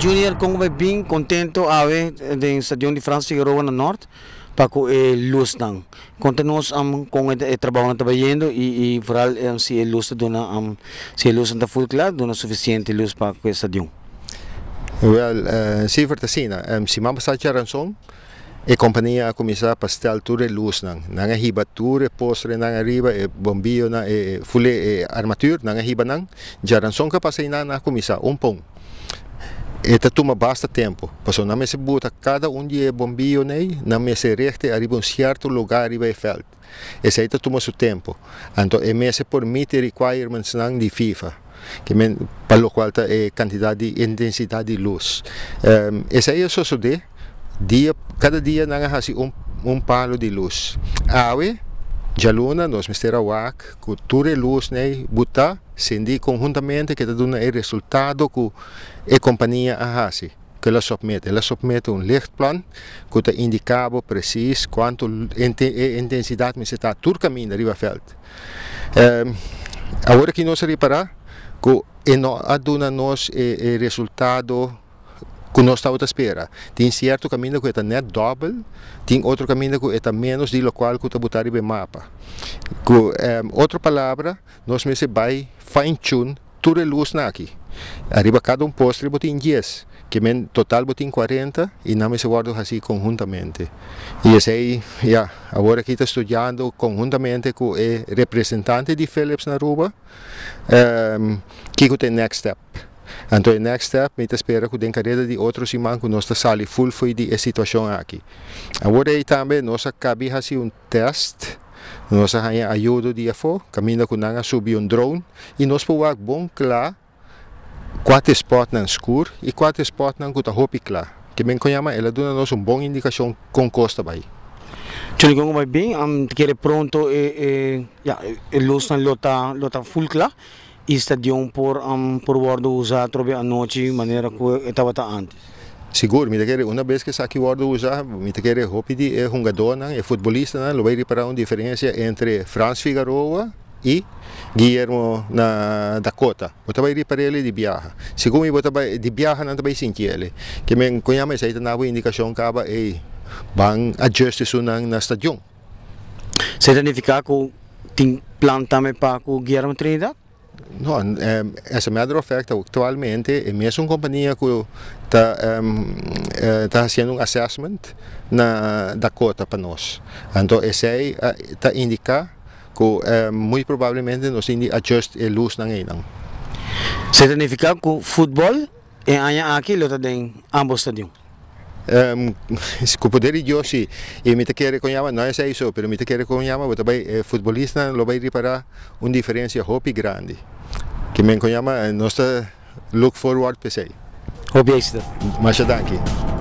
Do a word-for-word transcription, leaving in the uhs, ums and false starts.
Junior, como vai bem contento a ver do Estádio de Francis Figueroa no norte para que é luz não. Conta-nos um, com o trabalho que está indo e, e vooral um, se a luz está um, se a luz está full claro, dona suficiente luz para o estádio. Well, uh, sim, vertesina. Um, se mama está charanson, a companhia começa a pastel tudo luz não. Nanga hiba tudo postre nanga riba, e bombio na e fule e armatura nanga hiba não. Charanson que passa ina na começa um pão. Eta toma basta tempo. Passou na mesa bota cada um dia bombio nei, na mesa rechte arriba um certo lugar arriba e felt. Essa aí toma seu tempo. Então é mesa permite requirements não de FIFA. Que men para o qual tá é quantidade de intensidade de luz. Um, essa aí é só so de dia cada dia nanga hasi um um palo de luz. Awe jaluna nós mistera wak cultura luz nei buta sendi conjuntamente que dá o resultado que a companhia a hasi que ela submete ela submete um lichtplan que está indicado preciso quanto intensidade me está tur caminho arriba veld. Um, agora que nós reparar que não aduna nós o resultado que nós estamos a esperar. Tem certo caminho que é net double, tem outro caminho que é menos de lo qual que está botar no mapa. Que, um, outra palavra, nós me se vai fine tune toda a luz aqui. Arriba cada um postre botin dez, que men total botin quarenta e não me se guarda assim conjuntamente. E esse aí, yeah, agora aqui está estudando conjuntamente com o representante de Philips na Aruba, um, que é o next step. Então, o next step, me espera que o carreira de outros irmãos que nós sali full foi de situação aqui. Agora aí também nós acabamos de fazer um teste, nós temos ajuda de afo, caminho com nós subir um drone e nós podemos bom claro quatro spots na escuro e quatro spots na que roupa claro. Que bem conhama, ela dá nos uma boa indicação com costa vai. Tchau, como vai bem, am querer pronto e ja, luz na lota lota full claro. Estadião por um, por guarda usar trobe a noite maneira que estava antes. Seguro, me quer uma vez que aqui guarda usar, me quer roupa de é jogador, é futebolista, não, lo vai reparar uma diferença entre Francis Figueroa e Guillermo na Dakota. Você vai reparar ele de viaja. Segundo você vai de viaja não vai sentir ele. Que me conhece essa na boa indicação que aba é bang adjust isso na na estadião. Se significa que tem plano também para o Guillermo Trinidad? Não, é, essa matter of fact, atualmente, é mesmo uma companhia que está um, tá fazendo um assessment na Dakota para nós. Então, esse aí está indicando que um, muito provavelmente nós temos que ajustar a luz na não. Significa que o futebol é aqui lo tem ambos estadios. Um, com poder de Deus, e me te quer conhama, não é isso, mas me te quer conhama, você vai futebolista, lo vai reparar uma diferença hopi grande. Que me conhama, nós look forward para isso. Hopi é isso. Mas danke.